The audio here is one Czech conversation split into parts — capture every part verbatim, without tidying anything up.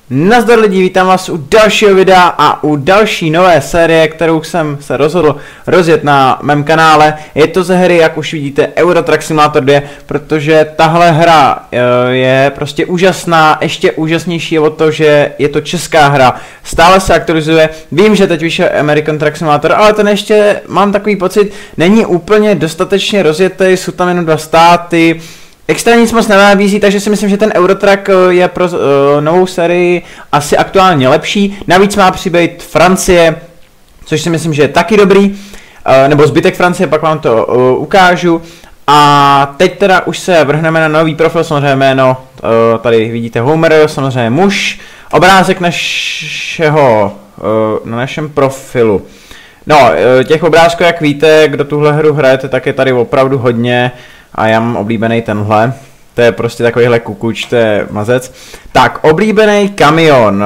Nazdar lidi, vítám vás u dalšího videa a u další nové série, kterou jsem se rozhodl rozjet na mém kanále. Je to ze hry, jak už vidíte, Euro Truck Simulator dva, protože tahle hra je prostě úžasná, ještě úžasnější je o to, že je to česká hra. Stále se aktualizuje, vím, že teď vyšel American Truck Simulator, ale ten ještě, mám takový pocit, není úplně dostatečně rozjetý, jsou tam jenom dva státy. Extra nic moc nenabízí, takže si myslím, že ten Eurotrack je pro uh, novou sérii asi aktuálně lepší. Navíc má přibýt Francie, což si myslím, že je taky dobrý, uh, nebo zbytek Francie, pak vám to uh, ukážu. A teď teda už se vrhneme na nový profil, samozřejmě jméno, uh, tady vidíte Homer, samozřejmě muž, obrázek našeho, uh, na našem profilu. No, uh, těch obrázků, jak víte, kdo tuhle hru hrajete, tak je tady opravdu hodně. A já mám oblíbený tenhle. To je prostě takovýhle kukuč, to je mazec. Tak, oblíbený kamion.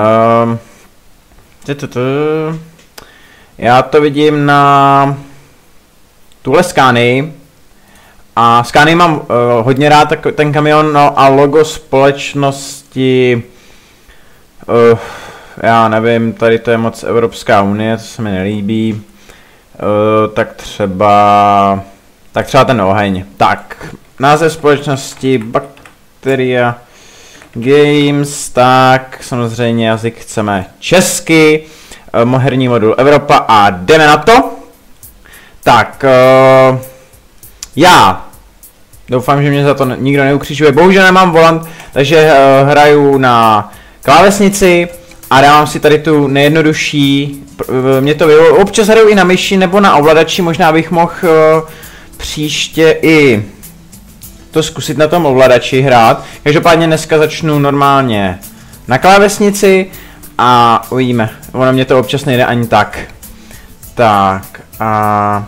Já to vidím na tuhle Scanii. A Scanii mám uh, hodně rád, tak, ten kamion, no a logo společnosti... Uh, já nevím, tady to je moc Evropská unie, to se mi nelíbí. Uh, tak třeba... Tak třeba ten oheň. Tak, název společnosti Bacteria Games, tak samozřejmě jazyk chceme česky, herní modul Evropa a jdeme na to. Tak, uh, já doufám, že mě za to nikdo neukřižuje, bohužel nemám volant, takže uh, hraju na klávesnici a dávám si tady tu nejjednodušší, mě to vyvolí, občas hraju i na myši nebo na ovladači, možná bych mohl uh, příště i to zkusit na tom ovladači hrát. Každopádně dneska začnu normálně na klávesnici a uvidíme. Ono mě to občas nejde ani tak. Tak a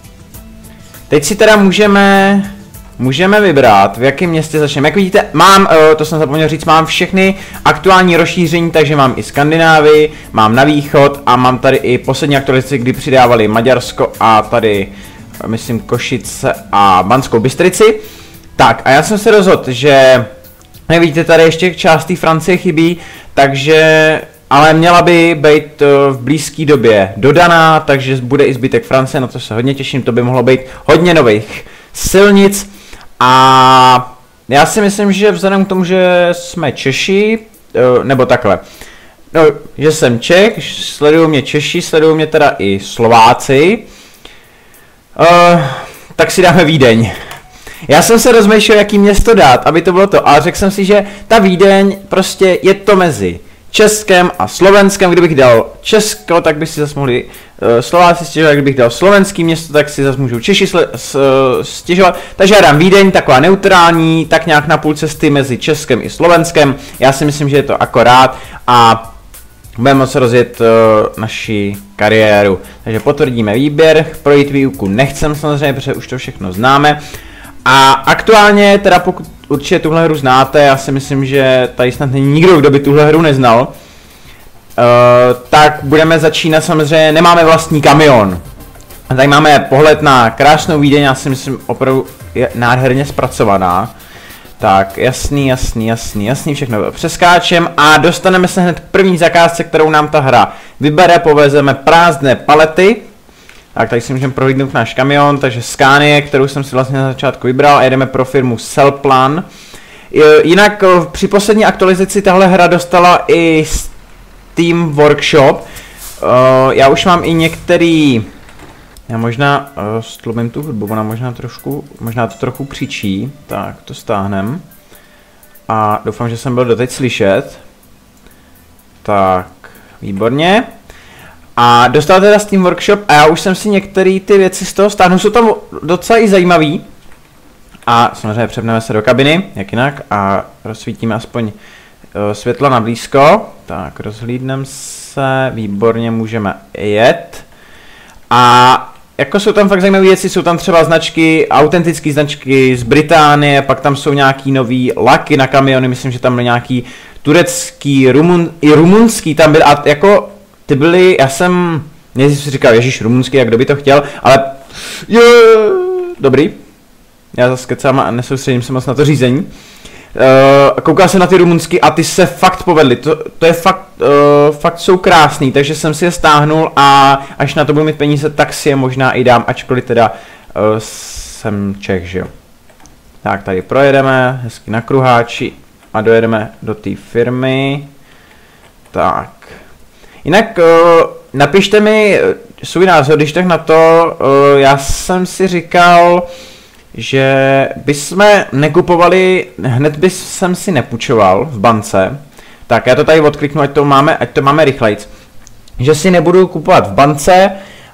teď si teda můžeme můžeme vybrat, v jakém městě začneme. Jak vidíte, mám, to jsem zapomněl říct, mám všechny aktuální rozšíření, takže mám i Skandinávii, mám na východ a mám tady i poslední aktualizaci, kdy přidávali Maďarsko a tady myslím Košice a Banskou Bystrici. Tak a já jsem se rozhodl, že nevidíte, tady ještě část té Francie chybí, takže ale měla by být v blízké době dodaná, takže bude i zbytek Francie, na to se hodně těším, to by mohlo být hodně nových silnic. A já si myslím, že vzhledem k tomu, že jsme Češi, nebo takhle, no, že jsem Čech, sledují mě Češi, sledují mě teda i Slováci, Uh, tak si dáme Vídeň. Já jsem se rozmýšlel, jaký město dát, aby to bylo to, ale řekl jsem si, že ta Vídeň prostě je to mezi Českem a Slovenskem. Kdybych dal Česko, tak by si zase mohli uh, Slováci stěžovat, kdybych dal slovenský město, tak si zase můžou Češi stěžovat. Takže já dám Vídeň, taková neutrální, tak nějak na půl cesty mezi Českem i Slovenskem. Já si myslím, že je to akorát a budeme moci rozjet uh, naši kariéru. Takže potvrdíme výběr, projít výuku nechcem samozřejmě, protože už to všechno známe. A aktuálně, teda pokud určitě tuhle hru znáte, já si myslím, že tady snad není nikdo, kdo by tuhle hru neznal, uh, tak budeme začínat samozřejmě, nemáme vlastní kamion. A tady máme pohled na krásnou Vídeň, já si myslím opravdu je nádherně zpracovaná. Tak, jasný, jasný, jasný, jasný, všechno přeskáčem a dostaneme se hned k první zakázce, kterou nám ta hra vybere, povezeme prázdné palety. Tak, tady si můžeme prohlídnout náš kamion, takže Scanie, kterou jsem si vlastně na začátku vybral a jedeme pro firmu Cellplan. Jinak při poslední aktualizaci tahle hra dostala i Steam Workshop. Já už mám i některý... Já možná uh, stlumím tu hudbu, ona možná trošku, možná to trochu křičí, tak to stáhnem. A doufám, že jsem byl doteď slyšet. Tak, výborně. A dostal teda Steam Workshop a já už jsem si některé ty věci z toho stáhnu, jsou tam docela i zajímavý. A samozřejmě přepneme se do kabiny, jak jinak, a rozsvítíme aspoň uh, světlo na blízko. Tak, rozhlídneme se, výborně, můžeme jet. A jako jsou tam fakt zajímavé věci, jsou tam třeba značky, autentické značky z Británie, pak tam jsou nějaký nový laky na kamiony, myslím, že tam byly nějaký turecký, rumun, i rumunský tam byly, a jako ty byly, já jsem, nejdřív si říkal, ježiš, rumunský, jak kdo by to chtěl, ale je, dobrý, já zase kecám a nesoustředím se moc na to řízení. Uh, koukal jsem na ty rumunský a ty se fakt povedly, to, to je fakt, uh, fakt jsou krásný, takže jsem si je stáhnul a až na to budu mít peníze, tak si je možná i dám, ačkoliv teda uh, jsem Čech, že jo. Tak tady projedeme, hezky na kruháči a dojedeme do té firmy. Tak. Jinak uh, napište mi svůj názor, když tak na to, uh, já jsem si říkal, že bychom nekupovali, hned by jsem si nepůjčoval v bance, tak já to tady odkliknu, ať to máme, ať to máme rychlejc, že si nebudu kupovat v bance,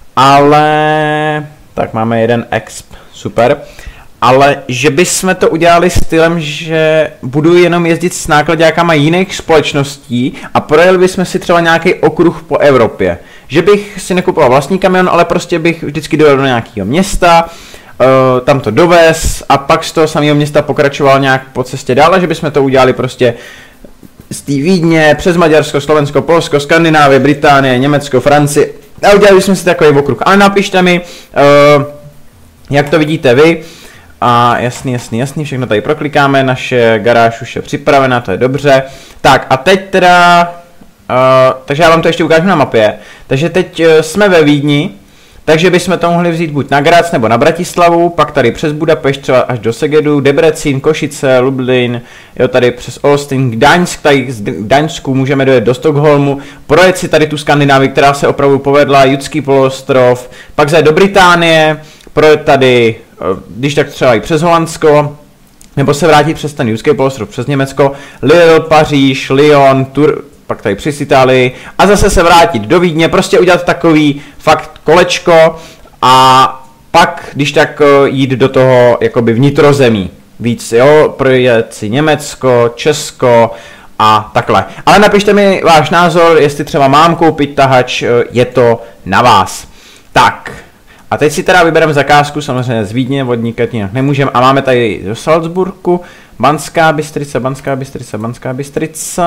ale, tak máme jeden exp, super, ale že bychom to udělali stylem, že budu jenom jezdit s nákladákama jiných společností a projeli bychom si třeba nějaký okruh po Evropě, že bych si nekupoval vlastní kamion, ale prostě bych vždycky dojel do nějakého města, Uh, tam to dovez a pak z toho samého města pokračoval nějak po cestě dál, že bychom to udělali prostě z té Vídně, přes Maďarsko, Slovensko, Polsko, Skandinávie, Británie, Německo, Francii a udělali jsme si takový okruh. Ale napište mi, uh, jak to vidíte vy. A jasný, jasný, jasný, všechno tady proklikáme, naše garáž už je připravena, to je dobře. Tak a teď teda, uh, takže já vám to ještě ukážu na mapě. Takže teď uh, jsme ve Vídni. Takže bychom to mohli vzít buď na Graz nebo na Bratislavu, pak tady přes Budapešť třeba až do Segedu, Debrecen, Košice, Lublin, jo, tady přes Austin, Gdaňsk, tady z Gdaňsku můžeme dojet do Stockholmu, projet si tady tu Skandinávii, která se opravdu povedla, Judský poloostrov, pak zajet do Británie, projet tady, když tak třeba i přes Holandsko, nebo se vrátit přes ten Judský poloostrov, přes Německo, Lille, Paříž, Lyon, Tur... pak tady přes Itálii a zase se vrátit do Vídně, prostě udělat takový fakt kolečko a pak, když tak jít do toho jakoby vnitrozemí víc, jo, projet si Německo, Česko a takhle. Ale napište mi váš názor, jestli třeba mám koupit tahač, je to na vás. Tak, a teď si teda vybereme zakázku, samozřejmě z Vídně, odnikat jinak nemůžeme a máme tady do Salzburgu, Banská Bystrica, Banská Bystrica, Banská Bystrica...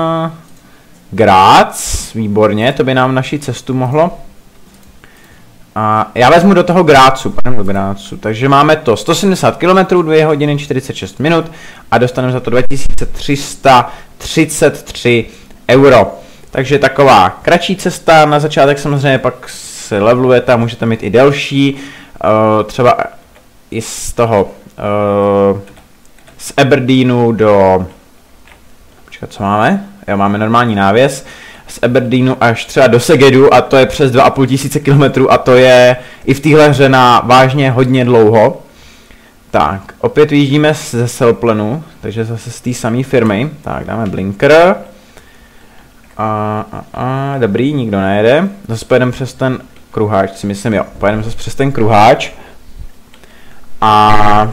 Graz, výborně, to by nám naši cestu mohlo. A já vezmu do toho Grazu, do Grazu, takže máme to sto sedmdesát kilometrů, dvě hodiny čtyřicet šest minut a dostaneme za to dva tisíce tři sta třicet tři euro. Takže taková kratší cesta, na začátek samozřejmě pak se levelujete a můžete mít i delší, uh, třeba i z toho, uh, z Aberdeenu do, počkat, co máme? Jo, máme normální návěs z Aberdeenu až třeba do Segedu a to je přes dva a půl tisíce kilometrů a to je i v téhle hře na vážně hodně dlouho. Tak, opět vyjíždíme ze Selplenu, takže zase z té samé firmy. Tak, dáme blinker. A, a, a, dobrý, nikdo nejede. Zase pojedeme přes ten kruháč, si myslím, jo, pojedeme zase přes ten kruháč. A...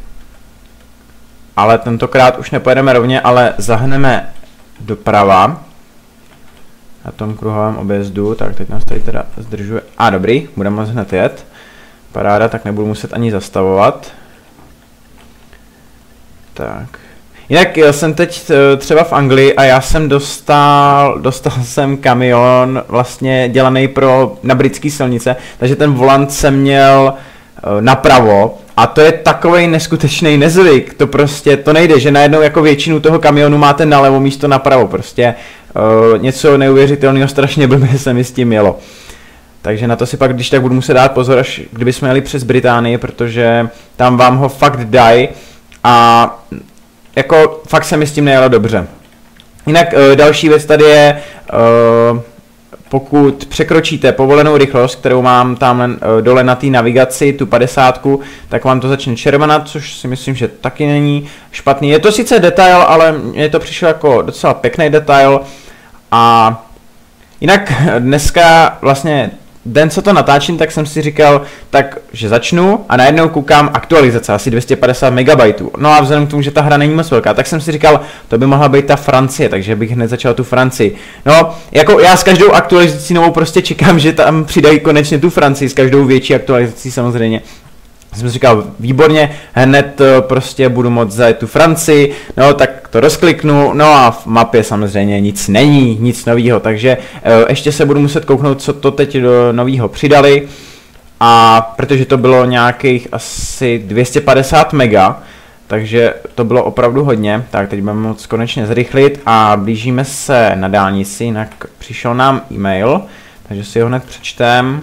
Ale tentokrát už nepojedeme rovně, ale zahneme doprava na tom kruhovém objezdu, tak teď nás tady teda zdržuje. A dobrý, budeme hned jet. Paráda, tak nebudu muset ani zastavovat. Tak. Jinak já jsem teď třeba v Anglii a já jsem dostal, dostal jsem kamion vlastně dělaný pro, na britské silnice, takže ten volant jsem měl napravo. A to je takovej neskutečný nezvyk, to prostě, to nejde, že najednou jako většinu toho kamionu máte nalevo místo napravo, prostě uh, něco neuvěřitelného, strašně blbě se mi s tím jelo. Takže na to si pak, když tak budu muset dát pozor, až kdybychom jeli přes Británii, protože tam vám ho fakt dají a jako fakt se mi s tím nejelo dobře. Jinak uh, další věc tady je, uh, pokud překročíte povolenou rychlost, kterou mám tam dole na té navigaci, tu padesátku, tak vám to začne červenat, což si myslím, že taky není špatný. Je to sice detail, ale mně to přišlo jako docela pěkný detail. A jinak dneska vlastně den, co to natáčím, tak jsem si říkal, tak, že začnu a najednou koukám aktualizace, asi dvě stě padesát megabajtů. No a vzhledem k tomu, že ta hra není moc velká, tak jsem si říkal, to by mohla být ta Francie, takže bych hned začal tu Francii. No, jako já s každou aktualizací novou prostě čekám, že tam přidají konečně tu Francii, s každou větší aktualizací samozřejmě. Jsem si říkal, výborně, hned prostě budu moct zajet tu Francii, no tak to rozkliknu, no a v mapě samozřejmě nic není, nic novýho, takže ještě se budu muset kouknout, co to teď do novýho přidali, a protože to bylo nějakých asi dvě stě padesát mega, takže to bylo opravdu hodně. Tak teď budeme moct konečně zrychlit a blížíme se na dálnici, jinak přišel nám e-mail, takže si ho hned přečtem.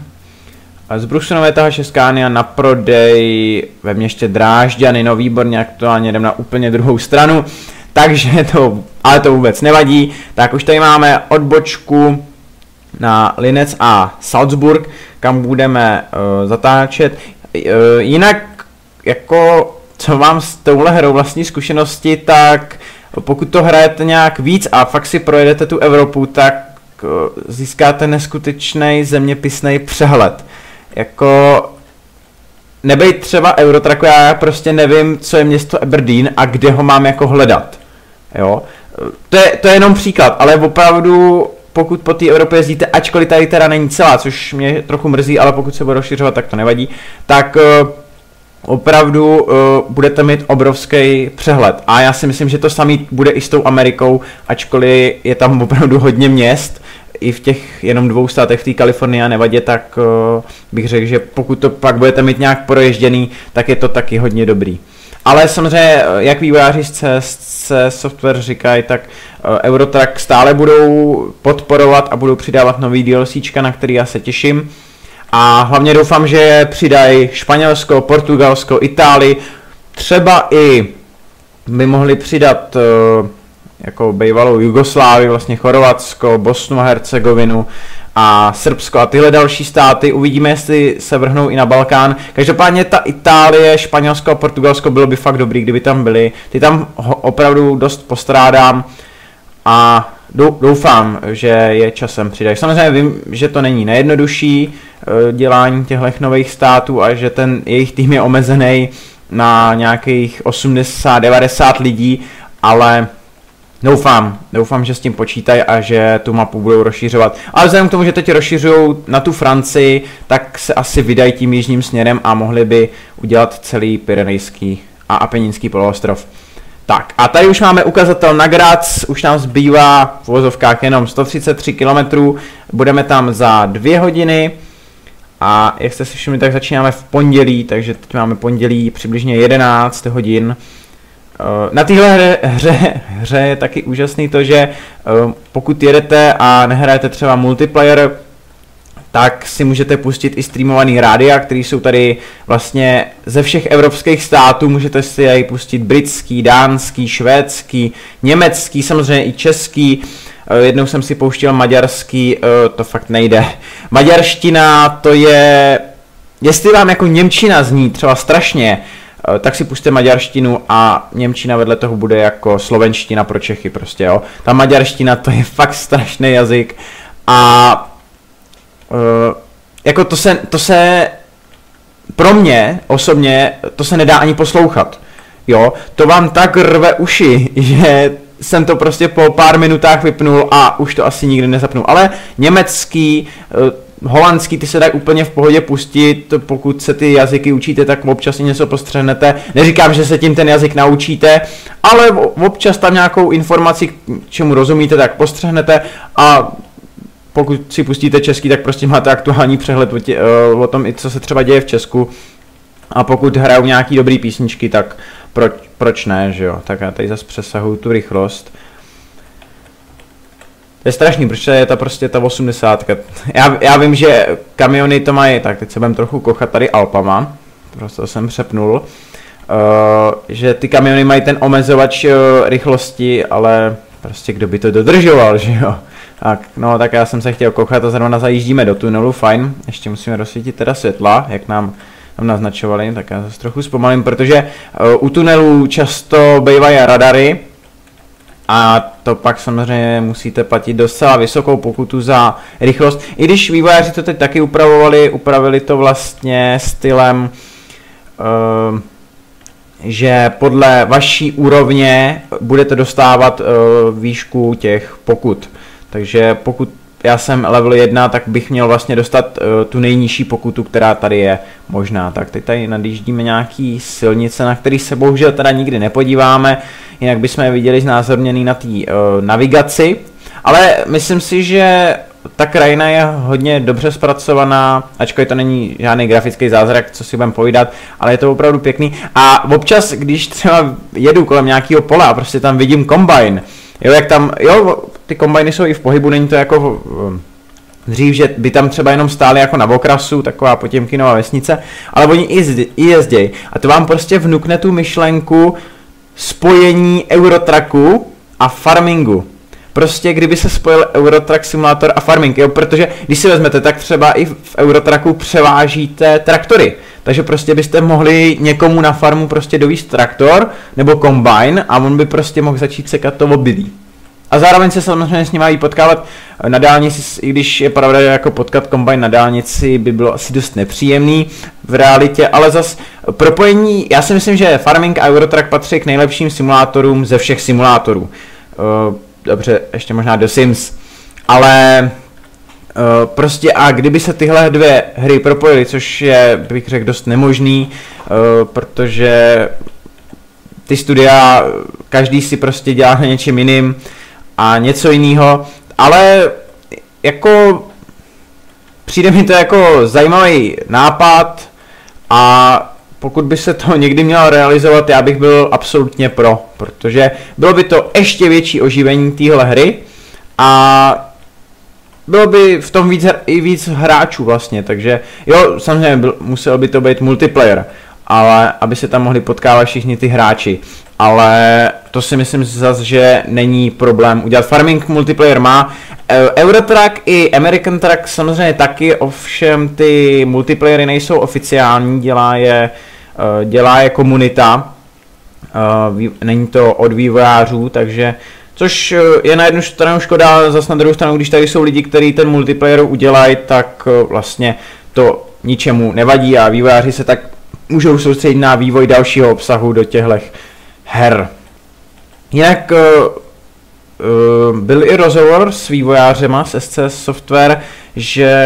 Z Bruxelové T H šest Scania na prodej ve městě Drážďany, no výborně, aktuálně jdem na úplně druhou stranu, takže to, ale to vůbec nevadí. Tak už tady máme odbočku na Linec a Salzburg, kam budeme uh, zatáčet. Uh, jinak, jako co mám s touhle hrou vlastní zkušenosti, tak pokud to hrajete nějak víc a fakt si projedete tu Evropu, tak uh, získáte neskutečný zeměpisný přehled. Jako nebejt třeba Eurotracku, já prostě nevím, co je město Aberdeen a kde ho mám jako hledat. Jo? To je, to je jenom příklad, ale opravdu pokud po té Evropě jezdíte, ačkoliv tady teda není celá, což mě trochu mrzí, ale pokud se bude rozšiřovat, tak to nevadí, tak uh, opravdu uh, budete mít obrovský přehled. A já si myslím, že to samý bude i s tou Amerikou, ačkoliv je tam opravdu hodně měst, i v těch jenom dvou státech, v té Kalifornii a Nevadě, tak uh, bych řekl, že pokud to pak budete mít nějak proježděný, tak je to taky hodně dobrý. Ale samozřejmě, jak vývojáři z C Software říkají, tak uh, Eurotrack stále budou podporovat a budou přidávat nový DLCčka, na který já se těším. A hlavně doufám, že přidají Španělsko, Portugalsko, Itálii, třeba i by mohli přidat uh, jako bývalou Jugoslávii, vlastně Chorvatsko, Bosnu a Hercegovinu a Srbsko a tyhle další státy. Uvidíme, jestli se vrhnou i na Balkán. Každopádně ta Itálie, Španělsko a Portugalsko bylo by fakt dobrý, kdyby tam byly. Ty tam opravdu dost postrádám a doufám, že je časem přidají. Samozřejmě vím, že to není nejjednodušší dělání těchto nových států a že ten jejich tým je omezený na nějakých osmdesát devadesát lidí, ale Doufám, doufám, že s tím počítají a že tu mapu budou rozšiřovat. Ale vzhledem k tomu, že teď rozšiřují na tu Francii, tak se asi vydají tím jižním směrem a mohli by udělat celý Pyrenejský a Apeninský poloostrov. Tak a tady už máme ukazatel na Graz, už nám zbývá v uvozovkách jenom sto třicet tři kilometrů, budeme tam za dvě hodiny a jak jste si všimli, tak začínáme v pondělí, takže teď máme pondělí přibližně jedenáct hodin. Na téhle hře, hře, hře je taky úžasný to, že pokud jedete a nehrajete třeba multiplayer, tak si můžete pustit i streamovaný rádia, který jsou tady vlastně ze všech evropských států, můžete si jej pustit britský, dánský, švédský, německý, samozřejmě i český. Jednou jsem si pouštěl maďarský, to fakt nejde. Maďarština to je, jestli vám jako němčina zní třeba strašně, tak si puste maďarštinu a němčina vedle toho bude jako slovenština pro Čechy prostě, jo. Ta maďarština to je fakt strašný jazyk a uh, jako to se, to se pro mě osobně to se nedá ani poslouchat, jo. To vám tak rve uši, že jsem to prostě po pár minutách vypnul a už to asi nikdy nezapnu, ale německý, uh, holandský, ty se dají úplně v pohodě pustit, pokud se ty jazyky učíte, tak občas něco postřehnete. Neříkám, že se tím ten jazyk naučíte, ale občas tam nějakou informaci, čemu rozumíte, tak postřehnete a pokud si pustíte český, tak prostě máte aktuální přehled o, tě, o tom, co se třeba děje v Česku. A pokud hrajou nějaký dobrý písničky, tak proč, proč ne, že jo? Tak já tady zase přesahuju tu rychlost. To je strašný, protože je to prostě ta osmdesátka. Já, já vím, že kamiony to mají, tak teď se budem trochu kochat tady Alpama, prostě jsem přepnul, uh, že ty kamiony mají ten omezovač uh, rychlosti, ale prostě kdo by to dodržoval, že jo. Tak, no tak já jsem se chtěl kochat a zrovna zajíždíme do tunelu, fajn, ještě musíme rozsvítit teda světla, jak nám tam naznačovali, tak já zase trochu zpomalím, protože uh, u tunelů často bývají radary, a to pak samozřejmě musíte platit docela vysokou pokutu za rychlost. I když vývojáři to teď taky upravovali, upravili to vlastně stylem, uh, že podle vaší úrovně budete dostávat uh, výšku těch pokut. Takže pokud já jsem level jedna, tak bych měl vlastně dostat uh, tu nejnižší pokutu, která tady je možná. Tak teď tady nadjíždíme nějaký silnice, na který se bohužel teda nikdy nepodíváme, jinak bychom je viděli znázorněný na té uh, navigaci. Ale myslím si, že ta krajina je hodně dobře zpracovaná, ačkoliv to není žádný grafický zázrak, co si budem povídat, ale je to opravdu pěkný. A občas, když třeba jedu kolem nějakého pole a prostě tam vidím kombajn, jo, jak tam, jo, ty kombajny jsou i v pohybu, není to jako dřív, že by tam třeba jenom stály jako na okrasu, taková Potěmkinova vesnice, ale oni i jezdějí. A to vám prostě vnukne tu myšlenku spojení Eurotracku a farmingu. Prostě kdyby se spojil Eurotrack simulátor a farming, jo, protože když si vezmete, tak třeba i v Eurotracku převážíte traktory. Takže prostě byste mohli někomu na farmu prostě dovízt traktor nebo kombajn a on by prostě mohl začít sekat to obilí. A zároveň se samozřejmě s ním mají potkávat na dálnici, i když je pravda, že jako potkat kombajn na dálnici by bylo asi dost nepříjemný v realitě, ale zas propojení, já si myslím, že Farming a Eurotrack patří k nejlepším simulátorům ze všech simulátorů. Dobře, ještě možná do Sims, ale prostě a kdyby se tyhle dvě hry propojily, což je, bych řekl, dost nemožný, protože ty studia, každý si prostě dělá na něčem jiným a něco jiného, ale jako přijde mi to jako zajímavý nápad a pokud by se to někdy mělo realizovat, já bych byl absolutně pro, protože bylo by to ještě větší oživení téhle hry a bylo by v tom víc, i víc hráčů vlastně, takže jo, samozřejmě byl, musel by to být multiplayer, ale aby se tam mohli potkávat všichni ty hráči, ale to si myslím zase, že není problém udělat. Farming multiplayer má, Eurotrack i American Track samozřejmě taky, ovšem ty multiplayery nejsou oficiální, dělá je, dělá je komunita, není to od vývojářů, takže což je na jednu stranu škoda, zase na druhou stranu, když tady jsou lidi, kteří ten multiplayer udělají, tak vlastně to ničemu nevadí a vývojáři se tak můžou soustředit na vývoj dalšího obsahu do těchto her. Jinak uh, uh, byl i rozhovor s vývojářema z S C S Software, že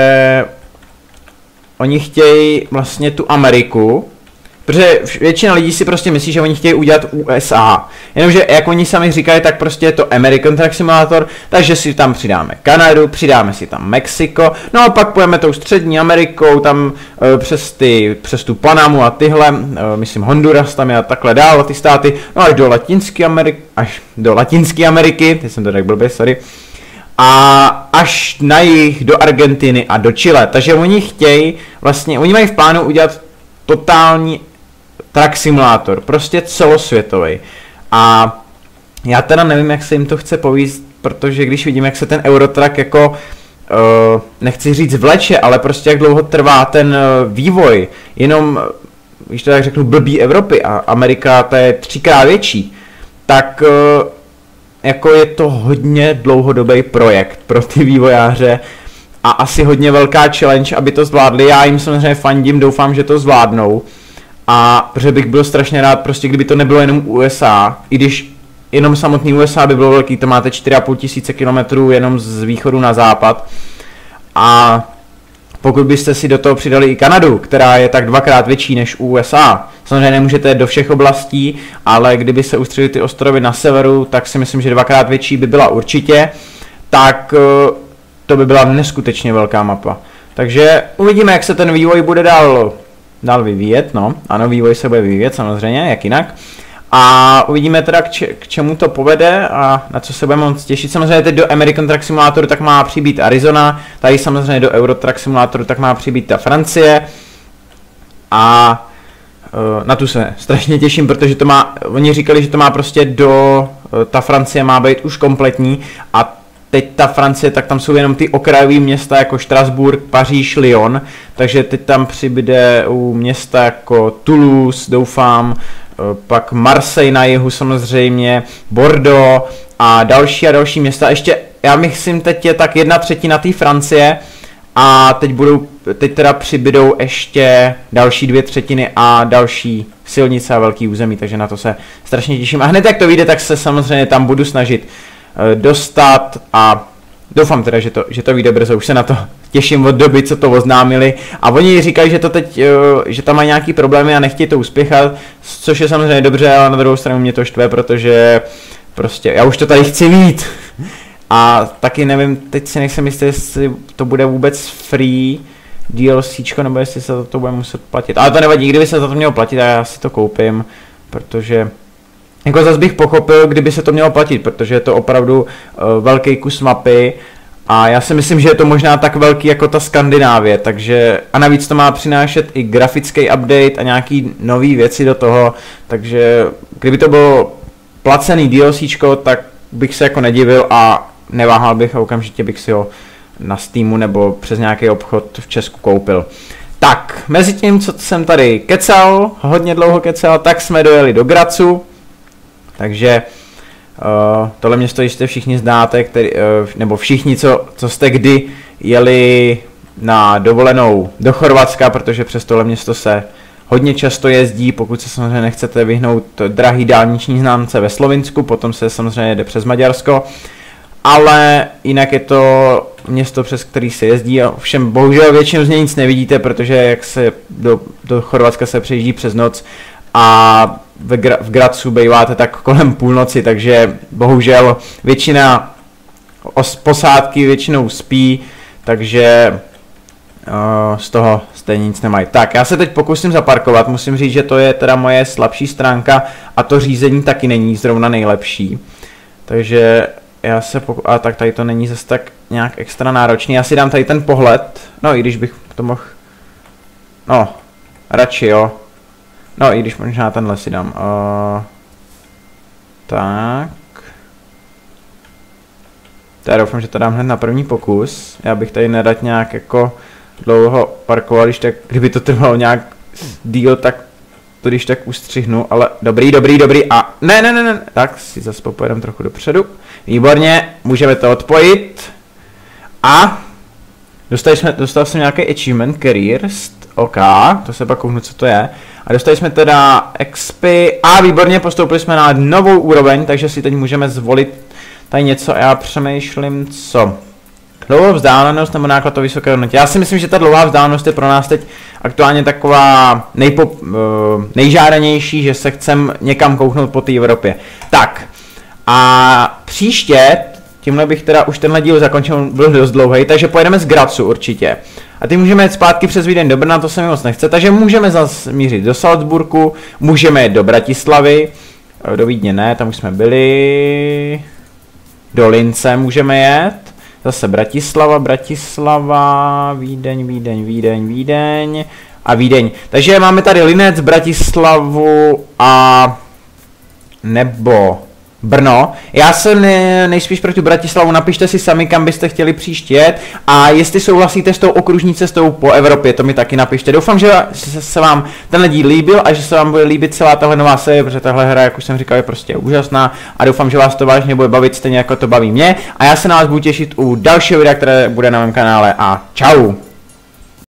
oni chtějí vlastně tu Ameriku, protože většina lidí si prostě myslí, že oni chtějí udělat U S A. Jenomže jak oni sami říkají, tak prostě je to American Truck Simulator, takže si tam přidáme Kanadu, přidáme si tam Mexiko, no a pak půjdeme tou střední Amerikou, tam e, přes, ty, přes tu Panamu a tyhle, e, myslím Honduras tam je a takhle dál, ty státy, no až do Latinské Ameriky, až do Latinské Ameriky, teď jsem to tak blbě, sorry, a až na jih do Argentiny a do Chile, takže oni chtějí, vlastně, oni mají v plánu udělat totální truck simulátor, prostě celosvětový. A já teda nevím, jak se jim to chce povíst, protože když vidím, jak se ten Eurotrack jako, uh, nechci říct vleče, ale prostě jak dlouho trvá ten uh, vývoj, jenom, když to tak řeknu, blbý Evropy a Amerika ta je třikrát větší, tak uh, jako je to hodně dlouhodobý projekt pro ty vývojáře a asi hodně velká challenge, aby to zvládli. Já jim samozřejmě fandím, doufám, že to zvládnou. A protože bych byl strašně rád, prostě kdyby to nebylo jenom U S A, i když jenom samotný U S A by bylo velký, to máte čtyři a půl tisíce kilometrů jenom z východu na západ. A pokud byste si do toho přidali i Kanadu, která je tak dvakrát větší než U S A, samozřejmě nemůžete do všech oblastí, ale kdyby se ustřelili ty ostrovy na severu, tak si myslím, že dvakrát větší by byla určitě, tak to by byla neskutečně velká mapa. Takže uvidíme, jak se ten vývoj bude dál, dál vyvíjet, no. Ano, vývoj se bude vyvíjet samozřejmě, jak jinak. A uvidíme teda, k, če k čemu to povede a na co se budeme moc těšit. Samozřejmě teď do American Truck Simulatoru tak má přibýt Arizona, tady samozřejmě do Euro Truck Simulatoru tak má přibýt ta Francie. A uh, na tu se strašně těším, protože to má, oni říkali, že to má prostě do, uh, ta Francie má být už kompletní a teď ta Francie, tak tam jsou jenom ty okrajové města jako Štrasburg, Paříž, Lyon, takže teď tam přibude u města jako Toulouse, doufám, pak Marseille na jihu samozřejmě, Bordeaux a další a další města. Ještě, já myslím, teď je tak jedna třetina té Francie a teď budou, teď teda přibydou ještě další dvě třetiny a další silnice a velký území, takže na to se strašně těším. A hned jak to vyjde, tak se samozřejmě tam budu snažit dostat a doufám teda, že to, že to vyjde brzo, už se na to těším od doby, co to oznámili a oni říkají, že to teď, že tam mají nějaký problémy a nechtějí to uspěchat, což je samozřejmě dobře, ale na druhou stranu mě to štve, protože prostě já už to tady chci mít A taky nevím, teď si nejsem jistý, jestli to bude vůbec free DLCčko, nebo jestli se za to bude muset platit. Ale to nevadí, kdyby se za to mělo platit, a já si to koupím, protože jako zase bych pochopil, kdyby se to mělo platit, protože je to opravdu uh, velký kus mapy a já si myslím, že je to možná tak velký jako ta Skandinávie, takže a navíc to má přinášet i grafický update a nějaký nový věci do toho, takže kdyby to bylo placený DLCčko, tak bych se jako nedivil a neváhal bych a okamžitě bych si ho na Steamu nebo přes nějaký obchod v Česku koupil. Tak, mezi tím, co jsem tady kecal, hodně dlouho kecal, tak jsme dojeli do Grazu. Takže uh, tohle město jistě všichni znáte, který, uh, nebo všichni, co, co jste kdy jeli na dovolenou do Chorvatska, protože přes tohle město se hodně často jezdí, pokud se samozřejmě nechcete vyhnout drahý dálniční známce ve Slovinsku, potom se samozřejmě jde přes Maďarsko, ale jinak je to město, přes který se jezdí a všem bohužel většinou z něj nic nevidíte, protože jak se do, do Chorvatska se přejíždí přes noc a v, Gra- v Grazu býváte tak kolem půlnoci, takže bohužel většina os- posádky většinou spí, takže uh, z toho stejně nic nemají. Tak, já se teď pokusím zaparkovat, musím říct, že to je teda moje slabší stránka a to řízení taky není zrovna nejlepší. Takže já se poku- a tak tady to není zase tak nějak extra náročný, já si dám tady ten pohled, no i když bych to mohl, no, radši jo. No, i když možná tenhle si dám. Uh, tak. Já doufám, že to dám hned na první pokus. Já bych tady nerad nějak jako dlouho parkoval, když tak, kdyby to trvalo nějak díl, tak to když tak ustřihnu, ale dobrý, dobrý, dobrý a ne, ne, ne, ne, tak si zase popojedem trochu dopředu. Výborně, můžeme to odpojit a dostali jsme, dostal jsem nějaký achievement, careers, OK, to se pak kouknu, co to je. A dostali jsme teda X P a výborně postoupili jsme na novou úroveň, takže si teď můžeme zvolit tady něco a já přemýšlím, co. Dlouhou vzdálenost nebo náklad o vysoké hodnotě. Já si myslím, že ta dlouhá vzdálenost je pro nás teď aktuálně taková nejpop, nejžádanější, že se chcem někam kouknout po té Evropě. Tak a příště, tímhle bych teda už tenhle díl zakončil, byl dost dlouhý, takže pojedeme z Grazu určitě. A ty můžeme jít zpátky přes Vídeň do Brna, to se mi moc nechce, takže můžeme zase mířit do Salzburgu, můžeme jít do Bratislavy, do Vídně ne, tam už jsme byli, do Lince můžeme jet, zase Bratislava, Bratislava, Vídeň, Vídeň, Vídeň, Vídeň a Vídeň. Takže máme tady Linec, Bratislavu a nebo Brno. Já jsem ne, nejspíš pro tu Bratislavu, napište si sami, kam byste chtěli příště jet a jestli souhlasíte s tou okružní cestou po Evropě, to mi taky napište. Doufám, že se vám tenhle díl líbil a že se vám bude líbit celá tahle nová série, protože tahle hra, jak už jsem říkal, je prostě úžasná a doufám, že vás to vážně bude bavit stejně jako to baví mě a já se na vás budu těšit u dalšího videa, které bude na mém kanále a čau!